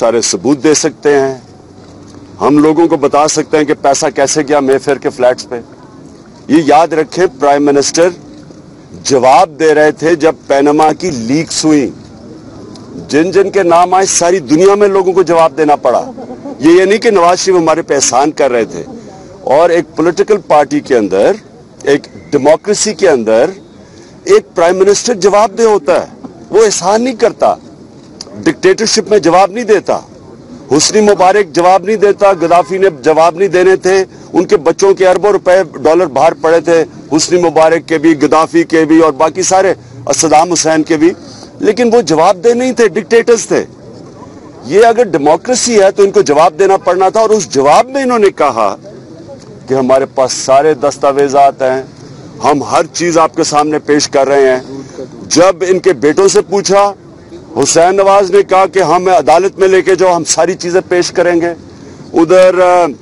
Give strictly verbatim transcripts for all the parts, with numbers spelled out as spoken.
सारे सबूत दे सकते हैं, हम लोगों को बता सकते हैं कि पैसा कैसे गया मेफेयर के फ्लैट्स पे। ये याद रखें, प्राइम मिनिस्टर जवाब दे रहे थे जब पैनामा की लीक्स हुई, जिन जिन के नाम आए सारी दुनिया में लोगों को जवाब देना पड़ा। ये ये नहीं कि नवाज शरीफ हमारे पे एहसान कर रहे थे। और एक पॉलिटिकल पार्टी के अंदर, एक डेमोक्रेसी के अंदर एक प्राइम मिनिस्टर जवाबदेह होता है, वो एहसान नहीं करता, डिक्टेटरशिप में जवाब नहीं देता। हुस्नी मुबारक जवाब नहीं देता, गद्दाफी ने जवाब नहीं देने थे, उनके बच्चों के अरबों रुपए डॉलर बाहर पड़े थे, हुस्नी मुबारक के भी, गद्दाफी के भी और बाकी सारे, सद्दाम हुसैन के भी, लेकिन वो जवाबदेह नहीं थे, डिक्टेटर्स थे। ये अगर डेमोक्रेसी है तो इनको जवाब देना पड़ना था। और उस जवाब में इन्होंने कहा कि हमारे पास सारे दस्तावेजात हैं, हम हर चीज आपके सामने पेश कर रहे हैं। जब इनके बेटों से पूछा, हुसैन नवाज ने कहा कि हम अदालत में लेके जाओ, हम सारी चीजें पेश करेंगे। उधर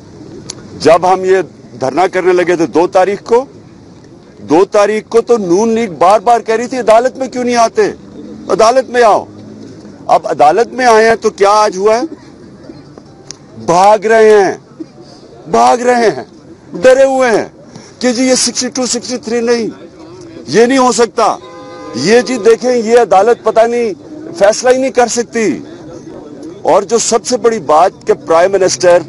जब हम ये धरना करने लगे थे दो तारीख को दो तारीख को तो नून लीग बार बार कह रही थी अदालत में क्यों नहीं आते, अदालत में आओ। अब अदालत में आए हैं तो क्या आज हुआ है, भाग रहे हैं भाग रहे हैं डरे हुए हैं कि जी ये बासठ तिरसठ नहीं, ये नहीं हो सकता, ये जी देखें ये अदालत पता नहीं फैसला ही नहीं कर सकती। और जो सबसे बड़ी बात कि प्राइम मिनिस्टर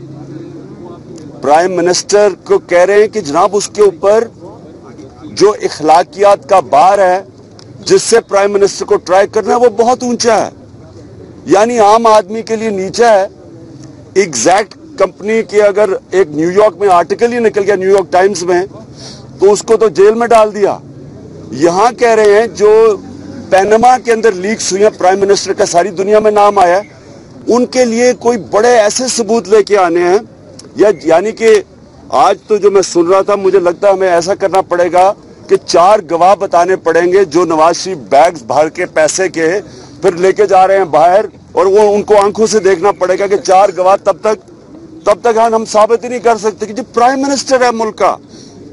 प्राइम मिनिस्टर को कह रहे हैं कि जनाब उसके ऊपर जो इखलाकियात का बार है जिससे प्राइम मिनिस्टर को ट्राई करना है वो बहुत ऊंचा है, यानी आम आदमी के लिए नीचा है। एग्जैक्ट कंपनी के अगर एक न्यूयॉर्क में आर्टिकल ही निकल गया न्यूयॉर्क टाइम्स में तो उसको तो जेल में डाल दिया। यहां कह रहे हैं जो पैनामा के अंदर लीक्स हुई है, प्राइम मिनिस्टर का सारी दुनिया में नाम आया, उनके लिए कोई बड़े ऐसे सबूत लेके आने हैं। या यानी कि आज तो जो मैं सुन रहा था, मुझे लगता है हमें ऐसा करना पड़ेगा कि चार गवाह बताने पड़ेंगे जो नवाज शरीफ बैग्स भर के पैसे के फिर लेके जा रहे हैं बाहर, और वो उनको आंखों से देखना पड़ेगा कि चार गवाह तब तक तब तक हम साबित ही नहीं कर सकते कि जो प्राइम मिनिस्टर है मुल्क का।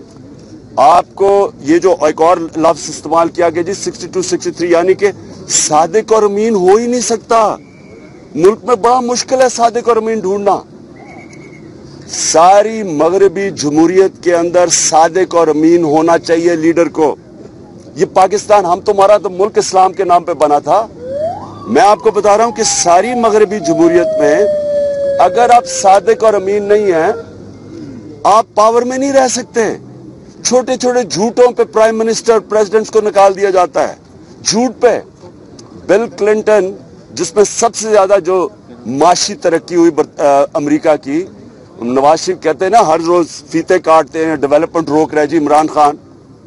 आपको ये जो एक और लफ्ज इस्तेमाल किया गया जी बासठ तिरसठ, यानी कि सादिक और अमीन हो ही नहीं सकता। मुल्क में बड़ा मुश्किल है सादिक और अमीन ढूंढना। सारी मगरबी जमहूरियत के अंदर सादिक और अमीन होना चाहिए लीडर को। ये पाकिस्तान, हम तुम्हारा तो मुल्क इस्लाम के नाम पे बना था। मैं आपको बता रहा हूं कि सारी मगरबी जमहूरियत में अगर आप सादिक और अमीन नहीं हैं, आप पावर में नहीं रह सकते। छोटे छोटे झूठों पे प्राइम मिनिस्टर प्रेसिडेंट्स को निकाल दिया जाता है, झूठ पे। बिल क्लिंटन, जिसमें सबसे ज्यादा जो माशी तरक्की हुई अमेरिका की, नवाज शरीफ कहते हैं ना हर रोज फीते काटते हैं, डेवलपमेंट रोक रहे जी इमरान खान।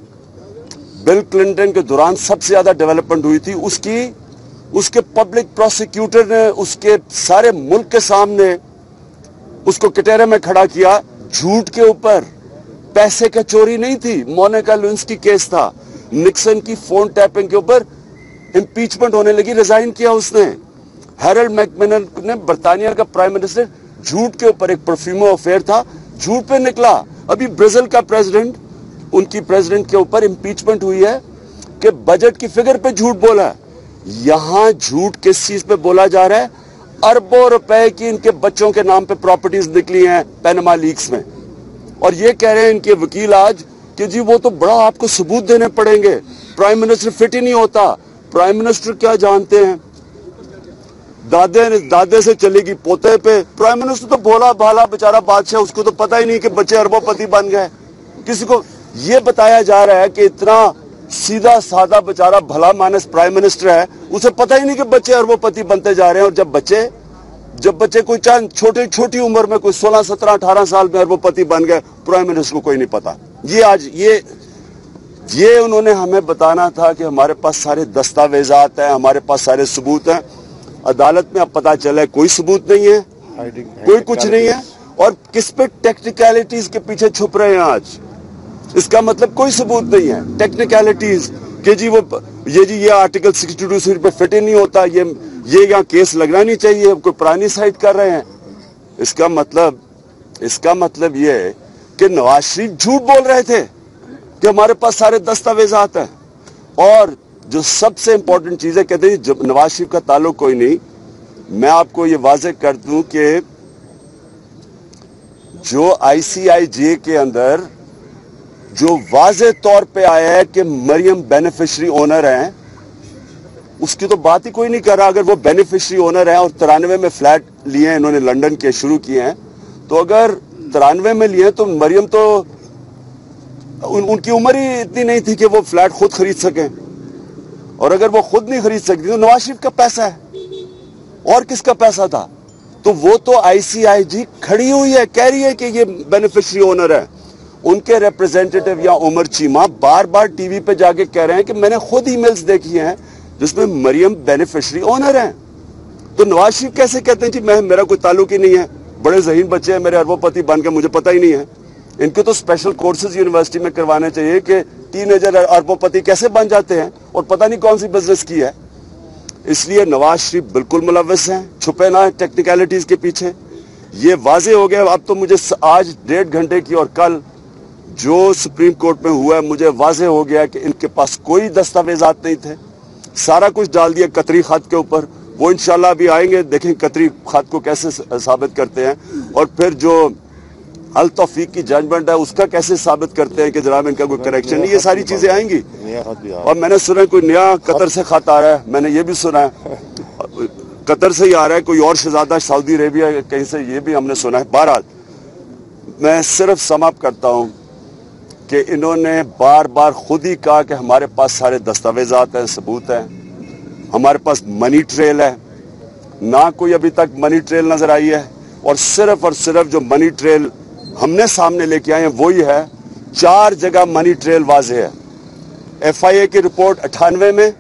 बिल क्लिंटन के दौरान सबसे ज्यादा डेवलपमेंट हुई थी, उसकी उसके पब्लिक प्रोसिक्यूटर ने उसके सारे मुल्क के सामने उसको कटहरे में खड़ा किया झूठ के ऊपर। पैसे का चोरी नहीं थी, मोनिका लेविंस्की केस था, निक्सन की फोन टैपिंग के ऊपर इंपीचमेंट होने लगी, रिजाइन किया उसने। हैरल्ड मैकमिलन ने, बर्तानिया का प्राइम मिनिस्टर, झूठ के ऊपर, एक परफ्यूमो अफेयर था, झूठ पे निकला। अभी ब्राजील का प्रेसिडेंट, उनकी प्रेसिडेंट के ऊपर इंपीचमेंट हुई है कि बजट की फिगर पे झूठ बोला है। यहां झूठ किस चीज पे बोला जा रहा है, अरबों रुपए की इनके बच्चों के नाम पे प्रॉपर्टीज निकली हैं पैनामा लीक्स में, और ये कह रहे हैं इनके वकील आज कि जी वो तो बड़ा आपको सबूत देने पड़ेंगे, प्राइम मिनिस्टर फिट ही नहीं होता। प्राइम मिनिस्टर क्या जानते हैं, दादे दादे से चलेगी पोते पे। प्राइम मिनिस्टर तो भोला भाला बेचारा बादशाह, उसको तो पता ही नहीं कि बच्चे अरबोपति बन गए। किसी को ये बताया जा रहा है कि इतना सीधा साधा बेचारा भला मानस प्राइम मिनिस्टर है, उसे पता ही नहीं कि बच्चे अरबोपति बनते जा रहे हैं। और जब बच्चे जब बच्चे कोई चाहे छोटी छोटी उम्र में कोई सोलह सत्रह अठारह साल में अरबोपति बन गए, प्राइम मिनिस्टर को कोई नहीं पता। ये आज ये ये उन्होंने हमें बताना था कि हमारे पास सारे दस्तावेजात हैं, हमारे पास सारे सबूत हैं। अदालत में अब पता चला कोई सबूत नहीं है, कोई कुछ नहीं है, और किस पे टेक्निकलिटीज के पीछे छुप रहे हैं आज। इसका मतलब कोई सबूत नहीं है, टेक्निकलिटीज कि जी वो ये जी ये आर्टिकल बासठ पे फिट ही नहीं होता, ये ये यहाँ केस लगना नहीं चाहिए, कोई पुरानी साइट कर रहे हैं। इसका मतलब इसका मतलब ये है कि नवाज शरीफ झूठ बोल रहे थे कि हमारे पास सारे दस्तावेजात हैं। और जो सबसे इंपॉर्टेंट चीज है, कहते हैं नवाज शरीफ का ताल्लुक कोई नहीं, میں آپ کو یہ واضح کر دوں کہ جو آئی سی آئی جے کے اندر جو واضح طور پہ آیا ہے کہ مریم بینیفیشری اونر ہیں، اس کی تو بات ہی کوئی نہیں کر رہا. اگر وہ بینیفیشری اونر ہیں اور ترانوے میں فلیٹ لیے ہیں، انہوں نے لنڈن کے شروع کیے ہیں، تو اگر ترانوے میں لیے تو مریم تو ان, ان کی عمر ہی اتنی نہیں تھی کہ وہ فلیٹ خود خرید سکیں. اور اگر وہ خود نہیں خرید سکتی تو نواز شریف کا پیسہ ہے، اور کس کا پیسہ تھا؟ تو وہ تو آئی سی آئی جی کھڑی ہوئی ہے، کہہ رہی ہے کہ یہ بینیفیشری اونر ہے. ان کے ریپریزنٹیٹو یا عمر چیمہ بار بار ٹی وی پہ جا کے کہہ رہے ہیں کہ میں نے خود ای میلز دیکھی ہیں جس میں مریم بینیفیشری اونر ہیں. تو نواز شریف کیسے کہتے ہیں جی میں میرا کوئی تعلق ہی نہیں ہے، بڑے ذہین بچے ہیں میرے اربوں پتی بن کے، مجھے پتہ ہی نہیں ہے. ان کے تو اسپیشل کورسز یونیورسٹی میں کروانے چاہیے کہ ٹین ایجر اربوں پتی کیسے بن جاتے ہیں اور پتہ نہیں کون سی بزنس کی ہے. اس لیے نواز شریف بالکل ملوث ہیں، چھپے نہ ٹیکنیکلٹیز کے پیچھے. یہ واضح ہو گیا. اب تو مجھے آج ڈیڑھ گھنٹے کی اور کل جو سپریم کورٹ میں ہوا ہے، مجھے واضح ہو گیا کہ ان کے پاس کوئی دستاویزات نہیں تھے، سارا کچھ ڈال دیا قطری خط کے اوپر. وہ انشاءاللہ ابھی آئیں گے، دیکھیں قطری خط کو کیسے ثابت کرتے ہیں، اور پھر جو التوفیق کی ججمنٹ ہے اس کا کیسے ثابت کرتے ہیں کہ جناب ان کا کوئی کریکشن نہیں. یہ ساری چیزیں آئیں گی. اور میں نے سنا کوئی نیا قطر سے خط آ رہا ہے، میں نے یہ بھی سنا ہے قطر سے ہی آ رہا ہے، کوئی اور شہزادہ سعودی عربیہ کہیں سے، یہ بھی ہم نے سنا ہے. بہرحال میں صرف سم اپ کرتا ہوں کہ انہوں نے بار بار خود ہی کہا کہ ہمارے پاس سارے دستاویزات ہیں، ثبوت ہیں، ہمارے پاس منی ٹریل ہے. نہ کوئی ابھی تک منی ٹریل نظر آئی ہے، اور صرف اور صرف جو منی ٹریل ہم نے سامنے لے کے آئے ہیں وہی ہے. چار جگہ منی ٹریل واضح ہے. ایف آئی اے کی رپورٹ اٹھانوے میں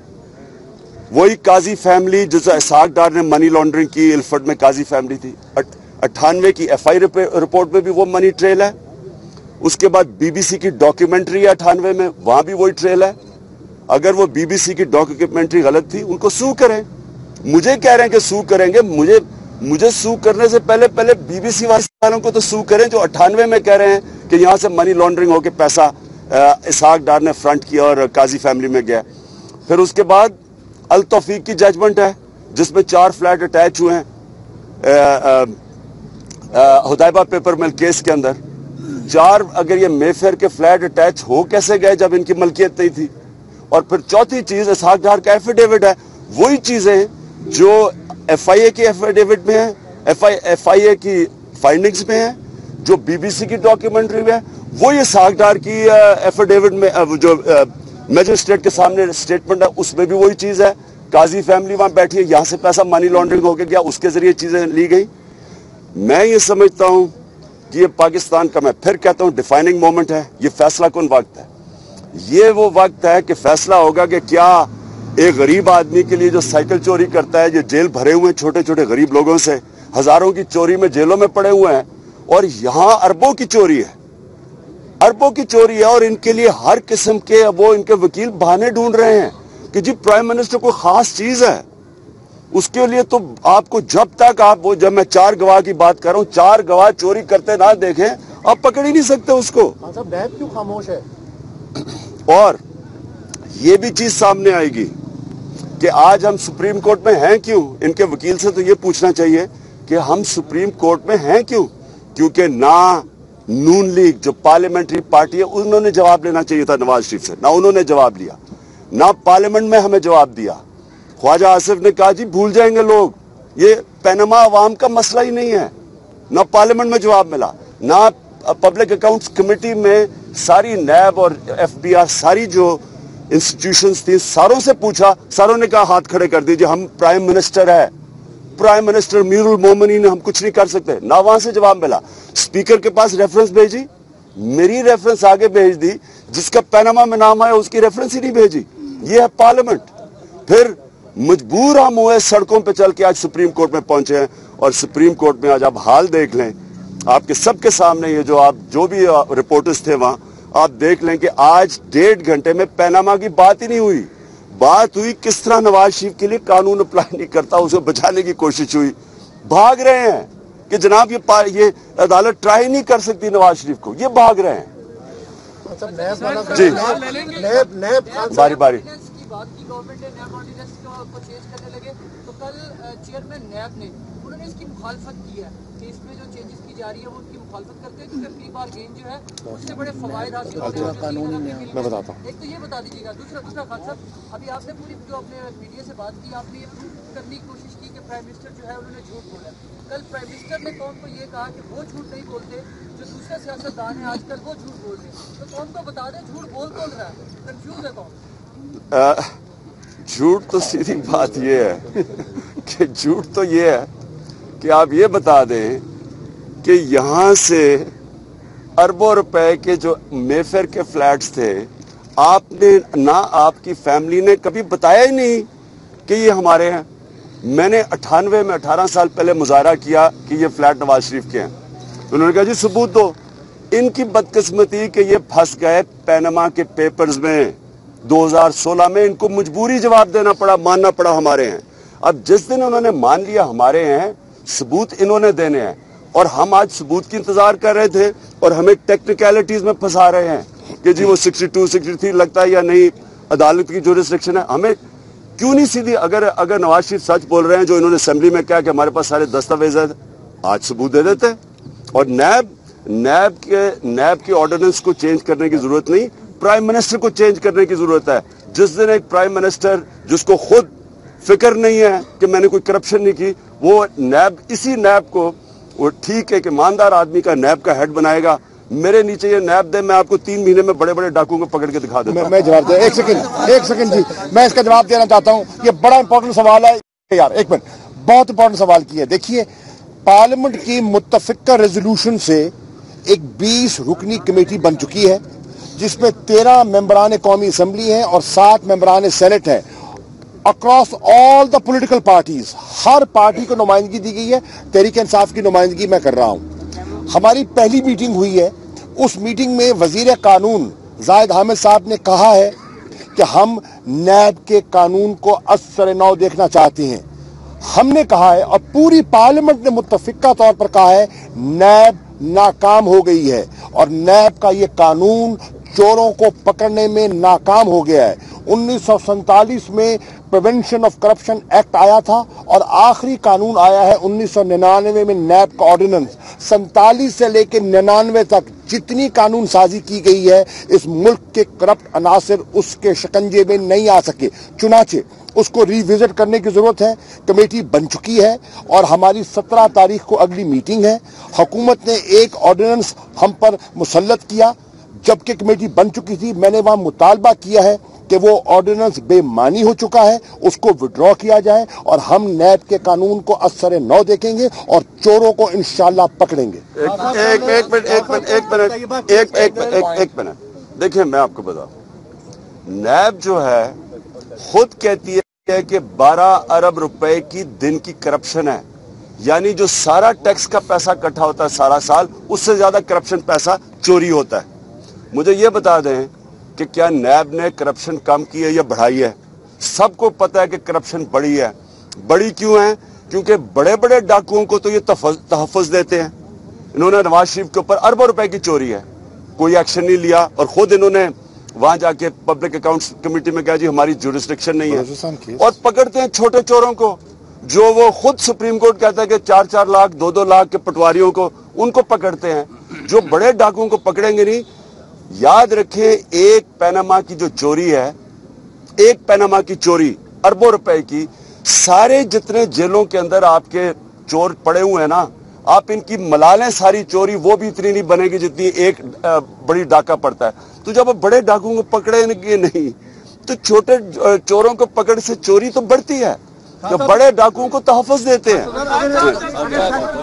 وہی قاضی فیملی جس اسحاق ڈار نے منی لانڈرنگ کی، الفرڈ میں قاضی فیملی تھی، اٹھانوے کی ایف آئی رپورٹ میں بھی وہ منی ٹریل ہے. اس کے بعد بی بی سی کی ڈاکیومنٹری ہے اٹھانوے میں، وہاں بھی وہی ٹریل ہے. اگر وہ بی بی سی کی ڈاکیومنٹری غلط تھی ان کو سو کریں. مجھے کہہ رہے ہیں کہ سو کریں گے، مجھے مجھے سو کرنے سے پہلے پہلے بی بی سی والوں کو تو سو کریں جو اٹھانوے میں کہہ رہے ہیں کہ یہاں سے منی لانڈرنگ ہو کے پیسہ اسحاق ڈار نے فرنٹ کیا اور قاضی فیملی میں گیا. پھر اس کے بعد التوفیق کی ججمنٹ ہے جس میں چار فلیٹ اٹیچ ہوئے ہیں ہدایبہ پیپر مل کیس کے اندر. چار اگر یہ مے فیئر کے فلیٹ اٹیچ ہو کیسے گئے جب ان کی ملکیت نہیں تھی. اور پھر چوتھی چیز اسحاق ڈار کا ایفیڈیوٹ ہے، وہی چیزیں جو ایف آئی اے کی ایفیڈیوٹ میں ہیں، ایف آئی اے کی فائنڈنگز میں ہیں، جو بی بی سی کی ڈاکیومنٹری میں ہے، وہی اسحاق ڈار کی ایفیڈیوٹ میں جو میجسٹریٹ کے سامنے اسٹیٹمنٹ ہے اس میں بھی وہی چیز ہے. قاضی فیملی وہاں بیٹھی ہے، یہاں سے پیسہ منی لانڈرنگ ہو کے گیا، اس کے ذریعے چیزیں لی گئی. میں یہ سمجھتا ہوں کہ یہ پاکستان کا، میں پھر کہتا ہوں، ڈیفائننگ مومنٹ ہے. یہ فیصلہ کن وقت ہے. یہ وہ وقت ہے کہ فیصلہ ہوگا کہ کیا ایک غریب آدمی کے لیے جو سائیکل چوری کرتا ہے، جو جیل بھرے ہوئے ہیں چھوٹے چھوٹے غریب لوگوں سے، ہزاروں کی چوری میں جیلوں میں پڑے ہوئے ہیں، اور یہاں اربوں کی چوری ہے، اربوں کی چوری ہے، اور ان کے لیے ہر قسم کے وہ ان کے وکیل بہانے ڈھونڈ رہے ہیں کہ جی پرائم منسٹر کوئی خاص چیز ہے. اس کے لیے تو آپ کو جب تک آپ وہ، جب میں چار گواہ کی بات کر رہا ہوں، چار گواہ چوری کرتے نہ دیکھیں آپ پکڑ ہی نہیں سکتے اس کو. نیب کیوں خاموش ہے؟ اور یہ بھی چیز سامنے آئے گی کہ آج ہم سپریم کورٹ میں ہیں کیوں. ان کے وکیل سے تو یہ پوچھنا چاہیے کہ ہم سپریم کورٹ میں ہیں کیوں. کیونکہ نہ نون لیگ جو پارلیمنٹری پارٹی ہے انہوں نے جواب لینا چاہیے تھا نواز شریف سے، نہ انہوں نے جواب لیا، نہ پارلیمنٹ میں ہمیں جواب دیا. خواجہ آصف نے کہا جی بھول جائیں گے لوگ، یہ پینما عوام کا مسئلہ ہی نہیں ہے. نہ پارلیمنٹ میں جواب ملا، نہ پبلک اکاؤنٹس کمیٹی میں ساری نیب اور ایف بی آر ساری جو انسٹیٹیوشنز تھیں ساروں سے پوچھا، ساروں نے کہا ہاتھ کھڑے کر دیجئے، ہم پرائم منسٹر ہے، پرائم منسٹر امیر المومنین، ہم کچھ نہیں کر سکتے. نہ وہاں سے جواب ملا. اسپیکر کے پاس ریفرنس بھیجی، میری ریفرنس آگے بھیج دی، جس کا پینما میں نام آیا اس کی ریفرنس ہی نہیں بھیجی. یہ ہے پارلیمنٹ. پھر مجبور ہم ہوئے سڑکوں پہ چل کے آج سپریم کورٹ میں پہنچے ہیں. اور سپریم کورٹ میں آج آپ حال دیکھ لیں، آپ کے سب کے سامنے یہ جو آپ جو بھی رپورٹرز تھے وہاں، آپ دیکھ لیں کہ آج ڈیڑھ گھنٹے میں پینما کی بات ہی نہیں ہوئی. بات ہوئی کس طرح نواز شریف کے لیے قانون اپلائی نہیں کرتا، اسے بچانے کی کوشش ہوئی. بھاگ رہے ہیں کہ جناب یہ یہ عدالت ٹرائی نہیں کر سکتی نواز شریف کو، یہ بھاگ رہے ہیں. جی نیب نیب باری باری بات کی گورنمنٹ نے نیب آرڈیننس کو چینج کرنے لگے تو کل چیئرمین نیب نے انہوں نے اس کی مخالفت کی ہے کہ اس میں جو چینجز کی جا رہی ہے وہ ان کی مخالفت کرتے ہیں کیونکہ پی بار گین جو ہے اس سے بڑے فوائد حاصل ہوتے ہیں. میں بتاتا ہوں. ایک تو یہ بتا دیجیے گا. دوسرا دوسرا خان صاحب ابھی آپ نے پوری جو اپنے میڈیا سے بات کی آپ نے یہ کرنے کی کوشش کی کہ پرائم منسٹر جو ہے انہوں نے جھوٹ بولا. کل پرائم منسٹر نے قوم کو یہ کہا کہ وہ جھوٹ نہیں بولتے جو دوسرے سیاستدان ہیں آج کل وہ جھوٹ بول رہے ہیں. تو قوم کو بتا دیں جھوٹ بول کون رہا ہے. کنفیوز ہے قوم. جھوٹ تو سیدھی بات یہ ہے کہ جھوٹ تو یہ ہے کہ آپ یہ بتا دیں کہ یہاں سے اربوں روپے کے جو مے فیئر کے فلیٹس تھے آپ نے نہ آپ کی فیملی نے کبھی بتایا ہی نہیں کہ یہ ہمارے ہیں. میں نے اٹھانوے میں اٹھارہ سال پہلے مظاہرہ کیا کہ یہ فلیٹ نواز شریف کے ہیں. انہوں نے کہا جی ثبوت دو. ان کی بدقسمتی کہ یہ پھنس گئے پینما کے پیپرز میں دو ہزار سولہ میں. ان کو مجبوری جواب دینا پڑا, ماننا پڑا ہمارے ہیں. اب جس دن انہوں نے مان لیا ہمارے ہیں, ثبوت انہوں نے دینے ہیں اور ہم آج ثبوت کی انتظار کر رہے تھے اور ہمیں ٹیکنیکلٹیز میں پھنسا رہے ہیں کہ جی وہ سکسٹی ٹو سکسٹی تھری لگتا ہے یا نہیں, عدالت کی جو ریسٹرکشن ہے. ہمیں کیوں نہیں سیدھی اگر اگر نواز شریف سچ بول رہے ہیں جو انہوں نے اسمبلی میں کہا کہ ہمارے پاس سارے دستاویز ہیں, آج ثبوت دے دیتے. اور نیب نیب کے نیب کے آرڈیننس کو چینج کرنے کی ضرورت نہیں, پرائم منسٹر کو چینج کرنے کی ضرورت ہے. جس دن ایک پرائم منسٹر جس کو خود فکر نہیں ہے کہ میں نے کوئی کرپشن نہیں کی, وہ نیب اسی نیب کو وہ ٹھیک ہے کہ ایماندار آدمی کا نیب کا ہیڈ بنائے گا. میرے نیچے یہ نیب دے, میں آپ کو تین مہینے میں بڑے بڑے ڈاکوؤں کو پکڑ کے دکھا دیتا ہوں. میں جواب دے ایک سیکنڈ ایک سیکنڈ جی میں اس کا جواب دینا چاہتا ہوں. یہ بڑا امپورٹنٹ سوال ہے یار, ایک منٹ, بہت امپورٹنٹ سوال کیا ہے. دیکھیے پارلیمنٹ کی متفقہ ریزولوشن سے ایک بیس رکنی کمیٹی بن چکی ہے جس میں تیرہ ممبران قومی اسمبلی ہیں اور سات ممبران سینٹ ہیں. Across all the political parties ہر پارٹی کو نمائندگی دی گئی ہے. تحریک انصاف کی نمائندگی میں کر رہا ہوں. ہماری پہلی میٹنگ ہوئی ہے, اس میٹنگ میں وزیر قانون زاہد حامد صاحب نے کہا ہے کہ ہم نیب کے قانون کو اثر نو دیکھنا چاہتے ہیں. ہم نے کہا ہے اور پوری پارلیمنٹ نے متفقہ طور پر کہا ہے نیب ناکام ہو گئی ہے اور نیب کا یہ قانون چوروں کو پکڑنے میں ناکام ہو گیا ہے. انیس سو سینتالیس میں پریونشن آف کرپشن ایکٹ آیا تھا اور آخری قانون آیا ہے انیس سو ننانوے میں نیب کا آرڈیننس. سینتالیس سے لے کے ننانوے تک جتنی قانون سازی کی گئی ہے اس ملک کے کرپٹ عناصر اس کے شکنجے میں نہیں آ سکے. چنانچہ اس کو ری وزٹ کرنے کی ضرورت ہے. کمیٹی بن چکی ہے اور ہماری سترہ تاریخ کو اگلی میٹنگ ہے. حکومت نے ایک آرڈیننس ہم پر مسلط کیا جبکہ کمیٹی بن چکی تھی. میں نے وہاں مطالبہ کیا ہے کہ وہ آرڈیننس بے معنی ہو چکا ہے, اس کو وڈرا کیا جائے اور ہم نیب کے قانون کو اثر نو دیکھیں گے اور چوروں کو انشاءاللہ پکڑیں گے. ایک منٹ ایک منٹ ایک منٹ ایک منٹ ایک منٹ دیکھیں میں آپ کو بتاؤں, نیب جو ہے خود کہتی ہے کہ بارہ ارب روپے کی دن کی کرپشن ہے, یعنی جو سارا ٹیکس کا پیسہ اکٹھا ہوتا ہے سارا سال اس سے زیادہ کرپشن پیسہ چوری ہوتا ہے. مجھے یہ بتا دیں کہ کیا نیب نے کرپشن کم کی ہے یا بڑھائی ہے؟ سب کو پتا ہے کہ کرپشن بڑی ہے. بڑی کیوں ہے؟ کیونکہ بڑے بڑے ڈاکوؤں کو تو یہ تحفظ دیتے ہیں. انہوں نے نواز شریف کے اوپر اربوں روپے کی چوری ہے, کوئی ایکشن نہیں لیا اور خود انہوں نے وہاں جا کے پبلک اکاؤنٹس کمیٹی میں کہا جی ہماری جورسڈکشن نہیں ہے, اور پکڑتے ہیں چھوٹے چوروں کو جو وہ خود سپریم کورٹ کہتا ہے کہ چار چار لاکھ دو دو لاکھ کے پٹواریوں کو ان کو پکڑتے ہیں. جو بڑے ڈاکوؤں کو پکڑیں گے نہیں. یاد رکھیں ایک پینما کی جو چوری ہے, ایک پینما کی چوری اربوں روپے کی, سارے جتنے جیلوں کے اندر آپ کے چور پڑے ہوئے ہیں نا, آپ ان کی ملا لیں ساری چوری, وہ بھی اتنی نہیں بنے گی جتنی ایک بڑی ڈاکہ پڑتا ہے. تو جب بڑے ڈاکوؤں کو پکڑیں گے نہیں تو چھوٹے چوروں کو پکڑ سے چوری تو بڑھتی ہے, جو بڑے ڈاکوؤں کو تحفظ دیتے ہیں.